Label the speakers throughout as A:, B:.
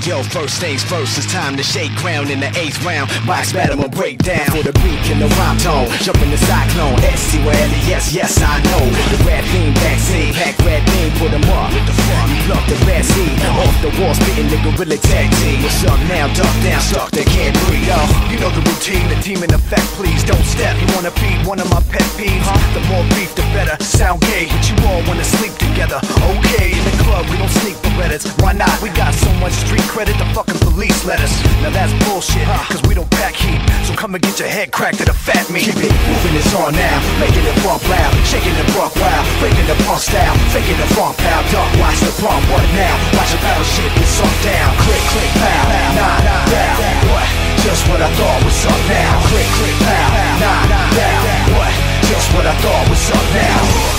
A: Yo, first things first, it's time to shake ground in the 8th round. Box battle will break down for the beat and the rhyme tone. Jump in the cyclone, S-C-Y-L-E-S, yes I know. The rap theme vaccine, pack rat theme, put them up. What the fuck? You pluck the bad seed off the wall, spitting the gorilla tag team. What's up now? Duck down, stuck, they can't breathe. Yo, you know the routine, the demon effect, please don't step. You wanna feed one of my pet peeves? The more beef, the better. Sound gay, but you all wanna sleep together. Okay, in the club, we don't sneak Berettas. Why not? We got so much street credit, the fucking police let us. Now that's bullshit, cause we don't pack heat. So come and get your head cracked at a fat meat. Keep it moving, it's on now. Making it bump loud, shaking it buck wild. Breaking the punk style, faking the funk pow. Duck, watch the pump, what now? Watch the battle shit get sunk down. Click, click, pow, nah, down. What? Just what I thought was up now. Click, click, pow, nah, down. What? Just what I thought was up now.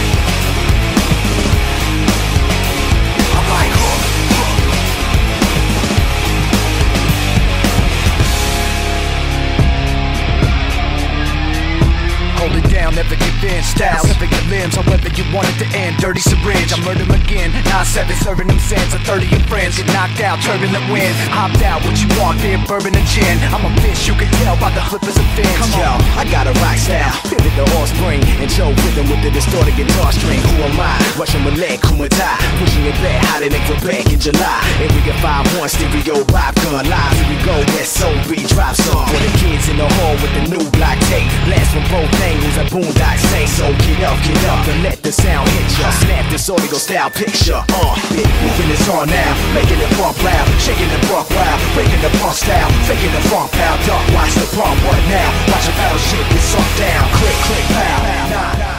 A: Hold it down, never give in. Style, never your limbs, however you want it to end. Dirty syringe, I murder them again. 9-7, serving them sins. A 30 of friends get knocked out, turbulent wind. Hopped out, what you want, beer, bourbon, and gin. I'm a fish, you can tell by the flippers and fins. Yo, I got a rock style, pivot the horse spring. And Joe rhythm with the distorted guitar string. Who am I? Russian roulette, Kumata. Pushing it back, hotter than Quebec in July. And we get 5-1 stereo, vibe gun live. Here we go, SOB, drop song. For the kids in the hall with the new block tape. Blast from both angles, a boondock say. So get up, and let the sound hit ya. Snap this audio style picture. Big moving is on now. Making it bump loud, shaking the buck wild. Breaking the punk style, faking the funk pow. Duck, watch the pump, what now? Watch the battle shit get sunk down. Click, click, pow, nah.